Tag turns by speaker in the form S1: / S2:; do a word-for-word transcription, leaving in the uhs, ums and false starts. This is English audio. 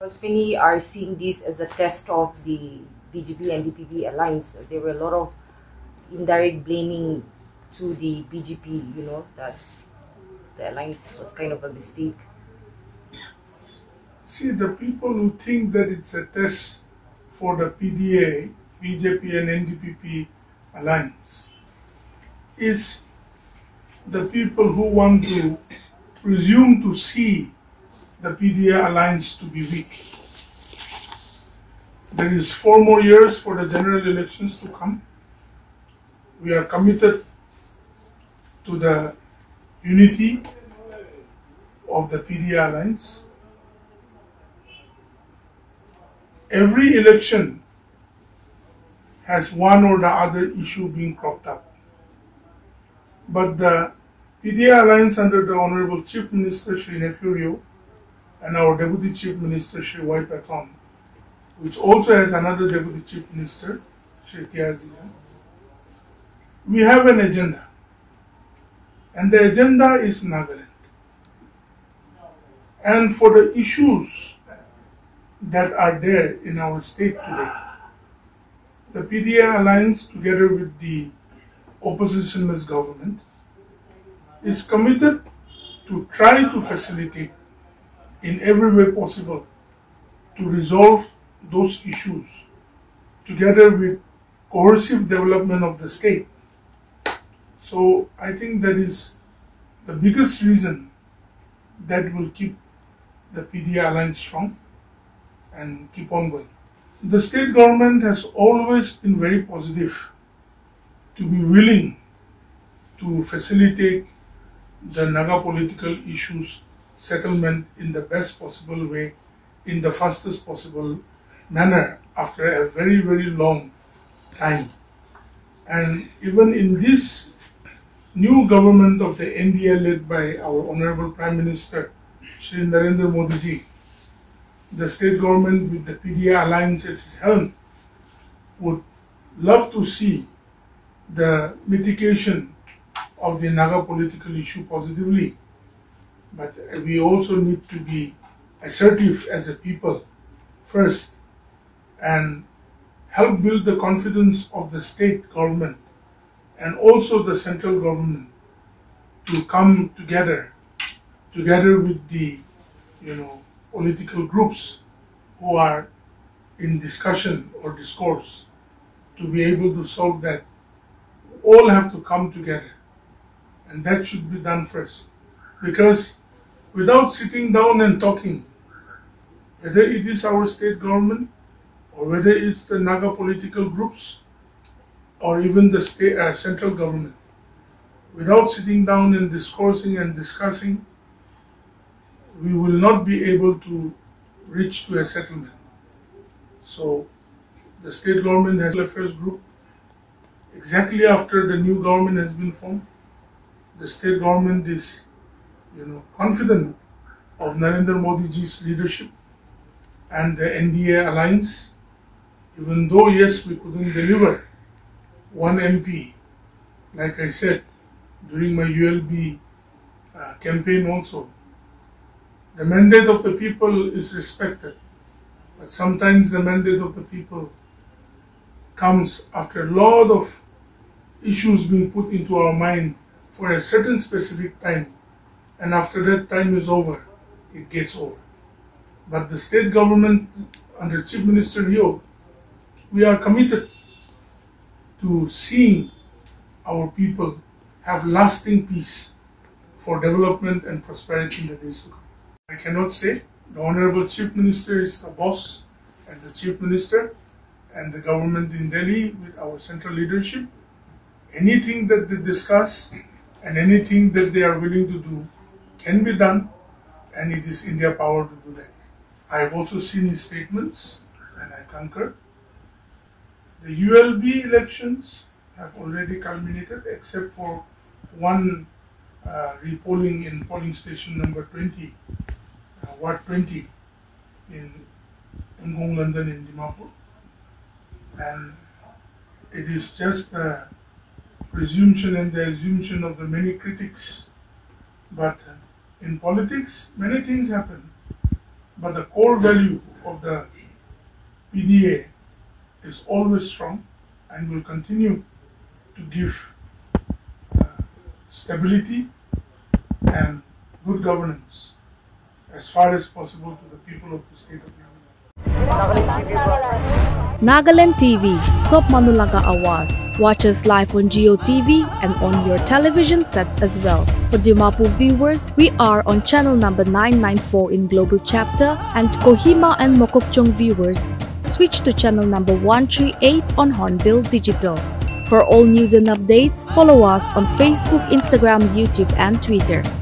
S1: Because many are seeing this as a test of the B J P N D P B Alliance. There were a lot of indirect blaming to the B J P, you know, that the alliance was kind of a mistake.
S2: See, the people who think that it's a test for the P D A, B J P and N D P P Alliance is the people who want to presume to see the P D A Alliance to be weak. There is four more years for the general elections to come. We are committed to the unity of the P D A Alliance. Every election has one or the other issue being propped up. But the P D A Alliance under the Honorable Chief Minister Shri Nefurio and our Deputy Chief Minister Shri Y. Pathon, which also has another Deputy Chief Minister, Shri Tiarzila, we have an agenda. And the agenda is Nagaland. And for the issues that are there in our state today, the P D A Alliance, together with the oppositionless government, is committed to try to facilitate in every way possible to resolve those issues together with coercive development of the state. So I think that is the biggest reason that will keep the P D A Alliance strong and keep on going. The state government has always been very positive to be willing to facilitate the Naga political issues settlement in the best possible way, in the fastest possible manner after a very, very long time. And even in this new government of the N D A led by our Honorable Prime Minister, Shri Narendra Modi ji, the state government with the P D A Alliance at its helm would love to see the mitigation of the Naga political issue positively. But we also need to be assertive as a people first and help build the confidence of the state government and also the central government to come together, together with the, you know, political groups who are in discussion or discourse to be able to solve that. All have to come together, and that should be done first, because without sitting down and talking, whether it is our state government or whether it's the Naga political groups or even the state, uh, central government, without sitting down and discoursing and discussing, we will not be able to reach to a settlement. So the state government has a affairs group. Exactly after the new government has been formed, the state government is, you know, confident of Narendra Modi ji's leadership and the N D A Alliance. Even though, yes, we couldn't deliver one M P, like I said during my U L B uh, campaign also, the mandate of the people is respected, but sometimes the mandate of the people comes after a lot of issues being put into our mind for a certain specific time, and after that time is over, it gets over. But the state government under Chief Minister Rio, we are committed to seeing our people have lasting peace for development and prosperity in the days to come. I cannot say the Honorable Chief Minister is the boss and the Chief Minister and the government in Delhi with our central leadership. Anything that they discuss and anything that they are willing to do can be done, and it is in their power to do that. I have also seen his statements and I concur. The U L B elections have already culminated except for one uh, repolling in polling station number twenty, uh, Ward twenty in Ngong, London in Dimapur. And it is just a presumption and the assumption of the many critics. But in politics, many things happen. But the core value the P D A is always strong and will continue to give uh, stability and good governance as far as possible to the people of the state of Naga.
S3: Nagaland T V, Sob Manulaga Awas. Watch us live on Geo T V and on your television sets as well. For Dimapur viewers, we are on channel number nine ninety-four in Global Chapter, and Kohima and Mokokchung viewers, switch to channel number one thirty-eight on Hornbill Digital. For all news and updates, follow us on Facebook, Instagram, YouTube and Twitter.